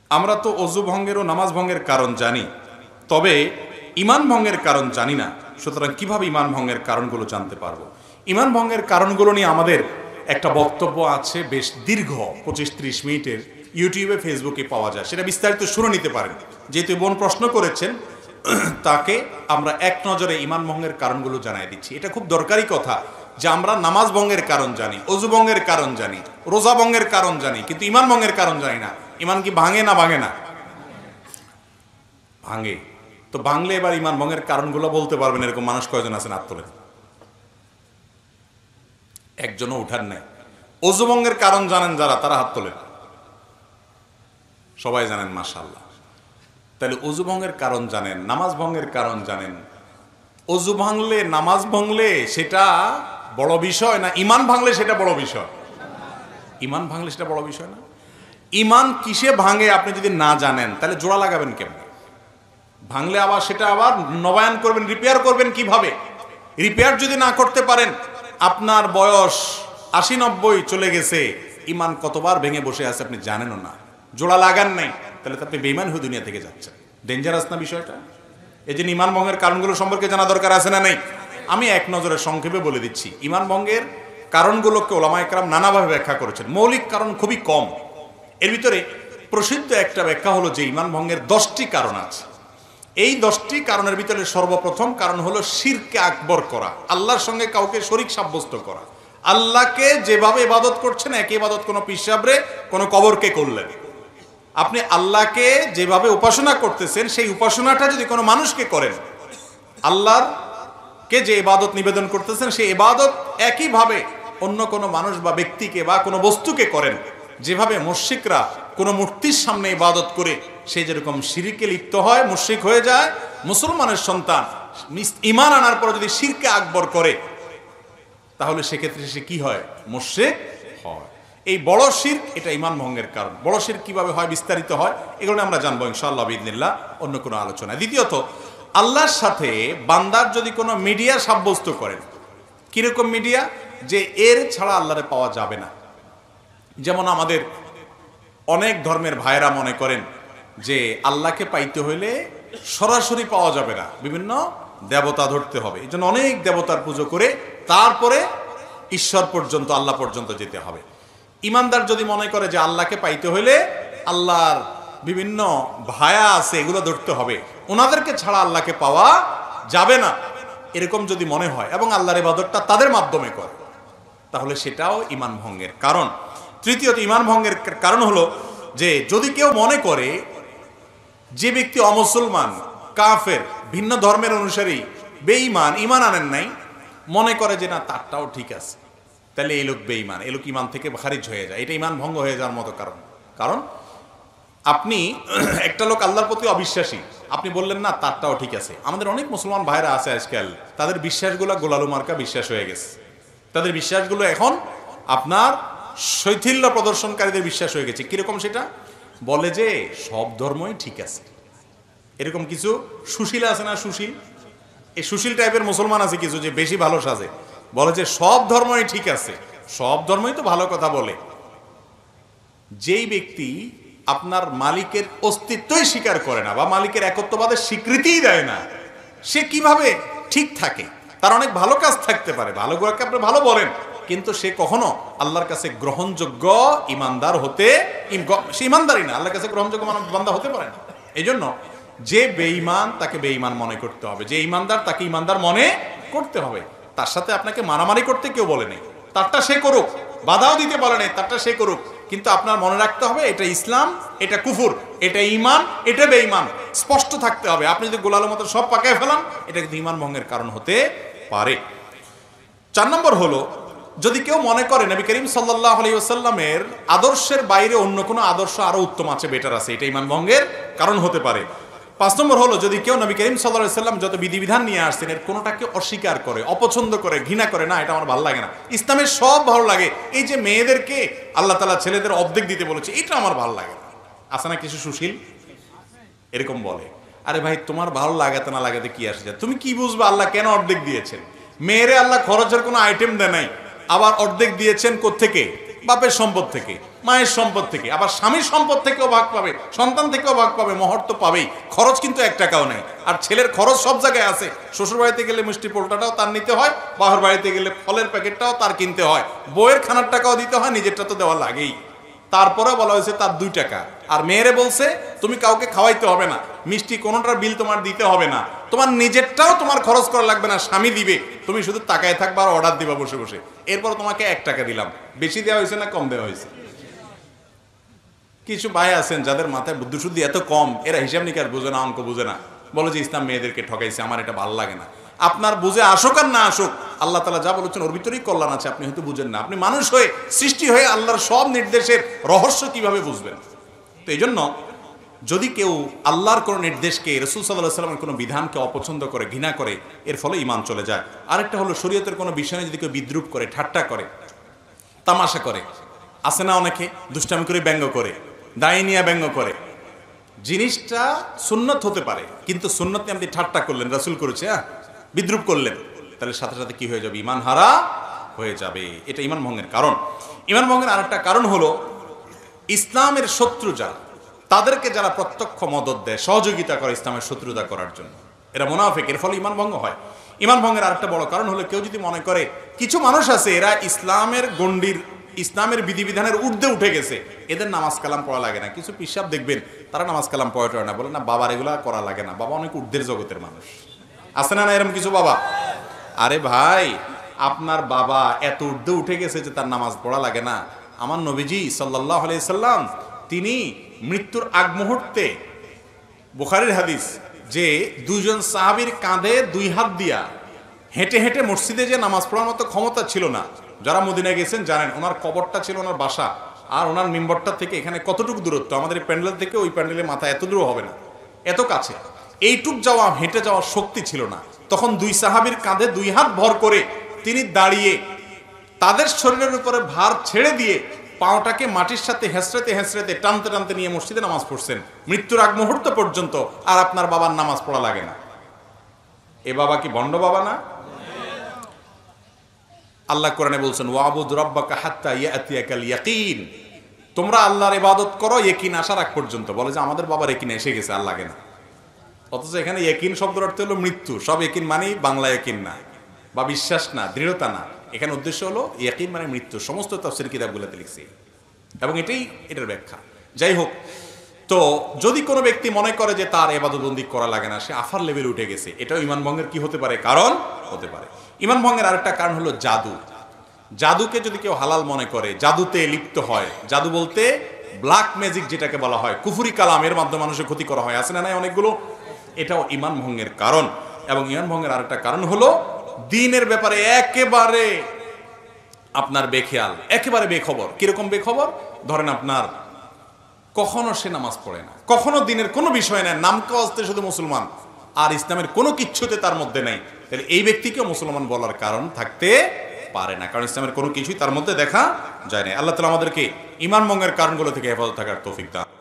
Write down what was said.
আমরা তো অজু ভঙ্গের ও নামাজ ভঙ্গের কারণ জানি, তবে ইমান ভঙ্গের কারণ জানি না। সুতরাং কিভাবে ইমান ভঙ্গের কারণগুলো জানতে পারবো? ইমান ভঙ্গের কারণগুলো নিয়ে আমাদের একটা বক্তব্য আছে, বেশ দীর্ঘ, 25-30 মিনিটের, ইউটিউবে ফেসবুকে পাওয়া যায়, সেটা বিস্তারিত শুনে নিতে পারেন। যেহেতু বোন প্রশ্ন করেছেন, তাকে আমরা এক নজরে ইমান ভঙ্গের কারণগুলো জানাই দিচ্ছি। এটা খুব দরকারি কথা যে আমরা নামাজ ভঙ্গের কারণ জানি, অজু ভঙ্গের কারণ জানি, রোজা ভঙ্গের কারণ জানি, কিন্তু ইমান ভঙ্গের কারণ জানি না। ইমান কি ভাঙে না ভাঙে না? ভাঙে। তো ভাঙলে এবার ইমান ভঙ্গের কারণগুলো বলতে পারবেন এরকম মানুষ কয়জন আছেন? হাত তোলেন। একজনও উঠার নাই। অজু ভঙ্গের কারণ জানেন যারা, তারা হাত তোলেন। সবাই জানেন, মাশাআল্লাহ। তাহলে অজু ভঙ্গের কারণ জানেন, নামাজ ভঙ্গের কারণ জানেন। অজু ভাঙলে, নামাজ ভাঙলে সেটা বড় বিষয় না ইমান ভাঙলে সেটা বড় বিষয়? ইমান ভাঙলে সেটা বড় বিষয় না? ইমান কিসে ভাঙে আপনি যদি না জানেন, তাহলে জোড়া লাগাবেন কেমন? ভাঙলে আবার সেটা আবার নবায়ন করবেন, রিপেয়ার করবেন কিভাবে? রিপেয়ার যদি না করতে পারেন, আপনার বয়স 80-90 চলে গেছে, ইমান কতবার ভেঙে বসে আছে আপনি জানেনও না, জোড়া লাগান নাই, তাহলে তো আপনি বেঈমান হয়ে দুনিয়া থেকে যাচ্ছেন। ডেঞ্জারাস না বিষয়টা? এই যে ইমান ভঙ্গের কারণগুলো সম্পর্কে জানা দরকার আছে না নেই? আমি এক নজরে সংক্ষেপে বলে দিচ্ছি। ইমান ভঙ্গের কারণগুলোকে ওলামায়ে কেরাম নানাভাবে ব্যাখ্যা করেছেন। মৌলিক কারণ খুবই কম। এর ভিতরে প্রসিদ্ধ একটা ব্যাখ্যা হলো যে ইমান ভঙ্গের 10টি কারণ আছে। এই 10টি কারণের ভিতরে সর্বপ্রথম কারণ হলো শিরকে আকবর করা, আল্লাহর সঙ্গে কাউকে শরীক সাব্যস্ত করা। আল্লাহকে যেভাবে ইবাদত করছেন, একই ইবাদত কোনো পিসাবরে, কোনো কবরকে করলেন। আপনি আল্লাহকে যেভাবে উপাসনা করতেছেন, সেই উপাসনাটা যদি কোনো মানুষকে করেন, আল্লাহকে যে ইবাদত নিবেদন করতেছেন, সেই ইবাদত একইভাবে অন্য কোনো মানুষ বা ব্যক্তিকে বা কোনো বস্তুকে করেন, যেভাবে মুশরিকরা কোনো মূর্তির সামনে ইবাদত করে সে যেরকম শিরকে লিপ্ত হয়, মুশরিক হয়ে যায়, মুসলমানের সন্তান ঈমান আনার পর যদি শিরকে আকবর করে, তাহলে সেক্ষেত্রে সে কি হয়? মুশরিক হয়। এই বড় শিরক, এটা ঈমান ভঙ্গের কারণ। বড় শিরক কিভাবে হয়, বিস্তারিত হয়, এগুলো আমরা জানবো ইনশাআল্লাহ বিইذনিল্লাহ অন্য কোনো আলোচনায়। দ্বিতীয়ত, আল্লাহর সাথে বান্দার যদি কোনো মিডিয়া সাব্যস্ত করেন, কিরকম মিডিয়া? যে এর ছাড়া আল্লাহরে পাওয়া যাবে না। যেমন আমাদের অনেক ধর্মের ভাইরা মনে করেন যে আল্লাহকে পাইতে হইলে সরাসরি পাওয়া যাবে না, বিভিন্ন দেবতা ধরতে হবে, এই জন্য অনেক দেবতার পুজো করে তারপরে ঈশ্বর পর্যন্ত, আল্লাহ পর্যন্ত যেতে হবে। ইমানদার যদি মনে করে যে আল্লাহকে পাইতে হইলে আল্লাহর বিভিন্ন ভায়া আছে, এগুলো ধরতে হবে, ওনাদেরকে ছাড়া আল্লাহকে পাওয়া যাবে না, এরকম যদি মনে হয় এবং আল্লাহর ইবাদতটা তাদের মাধ্যমে করে, তাহলে সেটাও ঈমান ভঙ্গের কারণ। তৃতীয়ত, ঈমান ভঙ্গের কারণ হলো যে যদি কেউ মনে করে যে ব্যক্তি অমুসলমান, কাফের, ভিন্ন ধর্মের অনুসারী, বেঈমান, ঈমান আনেন নাই, মনে করে যে না তারটাও ঠিক আছে, তাহলে এই লোক বেঈমান, এই লোক ঈমান থেকে খারিজ হয়ে যায়, এটা ঈমান ভঙ্গ হয়ে যাওয়ার মতো কারণ। কারণ আপনি একটা লোক আল্লাহর প্রতি অবিশ্বাসী, আপনি বললেন না তারটাও ঠিক আছে। আমাদের অনেক মুসলমান ভাইরা আছে আজকাল, তাদের বিশ্বাসগুলো গোলালু মার্কা বিশ্বাস হয়ে গেছে। তাদের বিশ্বাসগুলো এখন আপনার শৈথিল্য প্রদর্শনকারীদের বিশ্বাস হয়ে গেছে। কিরকম সেটা? বলে যে সব ধর্মই ঠিক আছে। এরকম কিছু সুশীল আছে না, সুশীল, এই সুশীল টাইপের মুসলমান আছে কিছু, যে বেশি ভালো সাজে, বলে যে সব ধর্মই ঠিক আছে, সব ধর্মই তো ভালো কথা বলে। যেই ব্যক্তি আপনার মালিকের অস্তিত্বই স্বীকার করে না বা মালিকের একত্ববাদের স্বীকৃতিই দেয় না, সে কিভাবে ঠিক থাকে? তার অনেক ভালো কাজ থাকতে পারে, ভালো কাজকে আপনি ভালো বলেন, কিন্তু সে কখনো আল্লাহর কাছে গ্রহণযোগ্য ইমানদার হতে, সে ইমানদারই না, আল্লাহর কাছে গ্রহণযোগ্য বান্দা হতে পারে না। এই জন্য যে বেঈমান তাকে বেঈমান মনে করতে হবে, যে ইমানদার তাকে ইমানদার মনে করতে হবে। তার সাথে আপনাকে মারামারি করতে কেউ বলে নেই, তারটা সে করুক, বাধাও দিতে বলে নেই, তারটা সে করুক, কিন্তু আপনার মনে রাখতে হবে এটা ইসলাম, এটা কুফর, এটা ঈমান, এটা বেঈমান, স্পষ্ট থাকতে হবে। আপনি যদি গোলালের মতো সব পাকায় ফেলান, এটা কিন্তু ঈমান ভঙ্গের কারণ হতে পারে। 4 নম্বর হলো, যদি কেউ মনে করে নবী করিম সাল্লাল্লাহু আলাইহি ওয়াসাল্লামের আদর্শের বাইরে অন্য কোনো আদর্শ আরো উত্তম আছে, বেটার আছে, এটা ঈমান ভঙ্গের কারণ হতে পারে। 5 নম্বর হলো, যদি কেউ নবী করিম সাল্লাল্লাহু আলাইহি ওয়াসাল্লাম যত বিধিবিধান নিয়ে আসছেন এর কোনোটাকে অস্বীকার করে, অপছন্দ করে, ঘৃণা করে, না এটা আমার ভালো লাগে না, ইসলামের সব ভালো লাগে, এই যে মেয়েদেরকে আল্লাহ তাআলা ছেলেদের অর্ধেক দিতে বলেছে, এটা আমার ভালো লাগে না। আছে না কিছু সুশীল এরকম বলে, আরে ভাই তোমার ভালো লাগাতে না লাগাতে কি আসে যায়, তুমি কি বুঝবে আল্লাহ কেন অর্ধেক দিয়েছেন? মেয়েরে আল্লাহ খরচের কোনো আইটেম দেয় নাই, আবার অর্ধেক দিয়েছেন কোত্থেকে? বাপের সম্পদ থেকে, মায়ের সম্পদ থেকে, আবার স্বামীর সম্পদ থেকেও ভাগ পাবে, সন্তান থেকেও ভাগ পাবে, মহর তো পাবেই। খরচ কিন্তু 1 টাকাও নেই। আর ছেলের খরচ সব জায়গায় আছে। শ্বশুর বাড়িতে গেলে মিষ্টি পোলটাটাও তার নিতে হয়, বাহার বাড়িতে গেলে ফলের প্যাকেটটাও তার কিনতে হয়, বইয়ের খানার টাকাও দিতে হয়, নিজেরটা তো দেওয়া লাগেই। তারপরে বলা হয়েছে তার 2 টাকা। আর মেয়েরে বলছে তুমি কাউকে খাওয়াইতে হবে না, মিষ্টি কোনোটার বিল তোমার দিতে হবে না, তোমার নিজেরটাও তোমার খরচ করা লাগবে না, স্বামী দিবে, তুমি শুধু তাকায় থাকবা আর অর্ডার দিবা বসে বসে। এরপর তোমাকে 1 টাকা দিলাম। বেশি দেওয়া হয়েছে না কম দেওয়া হয়েছে? কিছু ভাই আছেন যাদের মাথায় বুদ্ধি শুদ্ধি এত কম, এরা হিসাব নিকাশ বোঝে না, অঙ্ক বোঝে না, বলে যে ইসলাম মেয়েদেরকে ঠকাইছে, আমার এটা ভালো লাগে না। আপনার বুঝে আসুক আর না আসুক, আল্লাহ তাআলা যা বলেছেন ওর ভিতরেই কল্যাণ আছে, আপনি হয়তো বুঝেন না। আপনি মানুষ হয়ে, সৃষ্টি হয়ে আল্লাহর সব নির্দেশের রহস্য কিভাবে বুঝবেন? তো এই জন্য যদি কেউ আল্লাহর কোনো নির্দেশকে, রাসূল সাল্লাল্লাহু আলাইহি ওয়াসাল্লামের কোনো বিধানকে অপছন্দ করে, ঘৃণা করে, এর ফলে ঈমান চলে যায়। আরেকটা হলো শরীয়তের কোনো বিষয়ে যদি কেউ বিদ্রূপ করে, ঠাট্টা করে, তামাশা করে, আছে না অনেকে দুষ্টামি করে ব্যঙ্গ করে, দায় নিয়ে ব্যঙ্গ করে, জিনিসটা সুন্নত হতে পারে, কিন্তু সুন্নত নিয়ে আপনি ঠাট্টা করলেন, রাসূল করেছে, বিদ্রূপ করলেন, তাহলে সাথে সাথে কি হয়ে যাবে? ঈমান হারা হয়ে যাবে। এটা ঈমান ভঙ্গের কারণ। ঈমান ভঙ্গের আরেকটা কারণ হলো ইসলামের শত্রু যারা, তাদেরকে যারা প্রত্যক্ষ মদদ দেয়, সহযোগিতা করে ইসলামের শত্রুতা করার জন্য, এরা মুনাফিক, এর ফলে ঈমান ভঙ্গ হয়। ঈমান ভঙ্গের আরেকটা বড় কারণ হলো কেউ যদি মনে করে কিছু মানুষ আছে এরা ইসলামের গণ্ডির, ইসলামের বিধিবিধানের ঊর্ধ্বে উঠে গেছে, এদের নামাজ কালাম পড়া লাগে না। কিছু পিসাব দেখবেন তারা নামাজ কালাম পড়ে না, বলে না বাবার এগুলা করা লাগে না, বাবা অনেক ঊর্ধ্বের জগতের মানুষ। আছে না না এরকম কিছু বাবা? আরে ভাই, আপনার বাবা এত ঊর্ধ্বে উঠে গেছে যে তার নামাজ পড়া লাগে না? আমার নবীজি সাল্লাল্লাহু আলাইহি সাল্লাম তিনি মৃত্যুর আগ মুহূর্তে, বুখারীর হাদিস, যে 2 জন সাহাবীর কাঁধে 2 হাত দিয়া হেঁটে হেঁটে মসজিদে যে নামাজ পড়ার মতো ক্ষমতা ছিল না। যারা মদিনায় গেছেন জানেন ওনার কবরটা ছিল ওনার বাসা, আর ওনার মিম্বরটা থেকে এখানে কতটুকু দূরত্ব, আমাদের এই প্যান্ডেল থেকে ওই প্যান্ডেলের মাথা এত দূর হবে না, এত কাছে। এইটুক যাওয়া, হেঁটে যাওয়ার শক্তি ছিল না। তখন 2 সাহাবীর কাঁধে 2 হাত ভর করে তিনি দাঁড়িয়ে তাদের শরীরের উপরে ভার ছেড়ে দিয়ে পাওটাকে মাটির সাথে হেঁচড়াতে হেঁচড়াতে টানতে টানতে নিয়ে মসজিদে নামাজ পড়ছেন মৃত্যুর আগ মুহূর্ত পর্যন্ত। আর আপনার বাবার নামাজ পড়া লাগে না? এ বাবা কি ভণ্ড বাবা না? আল্লাহ কোরআনে বলছেন ওয়াবুদ রাব্বাকা হাত্তা ইয়াতিয়াকাল ইয়াকিন, তোমরা আল্লাহর ইবাদত করো ইয়াকিন আসার আগ পর্যন্ত। বলে যে আমাদের বাবার ইয়াকিন এসে গেছে, আর লাগে না। অথচ এখানে ইয়াকিন শব্দের অর্থ হলো মৃত্যু। সব ইয়াকিন মানে বাংলা ইয়াকিন না, বা বিশ্বাস না, দৃঢ়তা না। এখানে উদ্দেশ্য হলো ইয়াকিন মানে মৃত্যু। সমস্ত তাফসীর কিতাবগুলোতে লিখছে, এবং এটার ব্যাখ্যা। যাই হোক, তো যদি কোনো ব্যক্তি মনে করে যে তার ইবাদতবন্দি করা লাগে না, সে আফার লেভেলে উঠে গেছে, এটাও ঈমান ভঙ্গের কি হতে পারে? কারণ হতে পারে। ঈমান ভঙ্গের আরেকটা কারণ হলো জাদু। জাদুকে যদি কেউ হালাল মনে করে, জাদুতে লিপ্ত হয়, জাদু বলতে ব্ল্যাক ম্যাজিক যেটাকে বলা হয়, কুফরি কালাম, এর মাধ্যমে মানুষের ক্ষতি করা হয়, আছে না নাই অনেকগুলো, এটাও ঈমান ভঙ্গের কারণ। এবং ঈমান ভঙ্গের আরেকটা কারণ হলো দ্বীনের ব্যাপারে একেবারে আপনার বেখেয়াল, একেবারে বেখবর। কিরকম বেখবর? ধরেন আপনার কখনো সে নামাজ পড়ে না, কখনো দ্বীনের কোনো বিষয় নেই, নামকাওয়াজতে শুধু মুসলমান, আর ইসলামের কোনো কিচ্ছুতে তার মধ্যে নাই, তাহলে এই ব্যক্তিকেও মুসলমান বলার কারণ থাকতে পারে না, কারণ ইসলামের কোনো কিছুই তার মধ্যে দেখা যায় না। আল্লাহ তাআলা আমাদেরকে ঈমান ভঙ্গের কারণগুলো থেকে হেফাজত থাকার তৌফিক দান।